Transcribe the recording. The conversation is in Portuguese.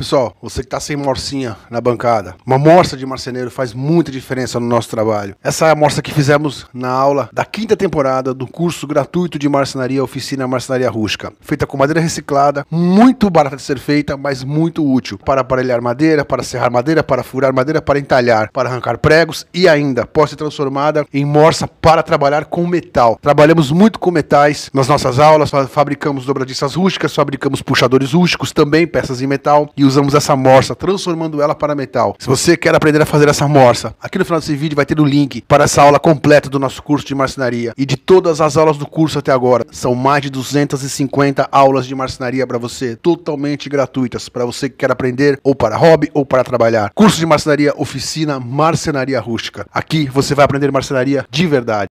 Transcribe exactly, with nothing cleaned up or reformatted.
pessoal, você que tá sem morcinha na bancada, uma morsa de marceneiro faz muita diferença no nosso trabalho. Essa é a morsa que fizemos na aula da quinta temporada do curso gratuito de marcenaria Oficina Marcenaria Rústica. Feita com madeira reciclada, muito barata de ser feita, mas muito útil para aparelhar madeira, para serrar madeira, para furar madeira, para entalhar, para arrancar pregos e ainda pode ser transformada em morsa para trabalhar com metal. Trabalhamos muito com metais nas nossas aulas, fabricamos dobradiças rústicas, fabricamos puxadores rústicos, também peças em metal, e usamos essa morsa, transformando ela para metal. Se você quer aprender a fazer essa morsa, aqui no final desse vídeo vai ter o link para essa aula completa do nosso curso de marcenaria e de todas as aulas do curso até agora. São mais de duzentas e cinquenta aulas de marcenaria para você, totalmente gratuitas, para você que quer aprender ou para hobby ou para trabalhar. Curso de marcenaria Oficina Marcenaria Rústica. Aqui você vai aprender marcenaria de verdade.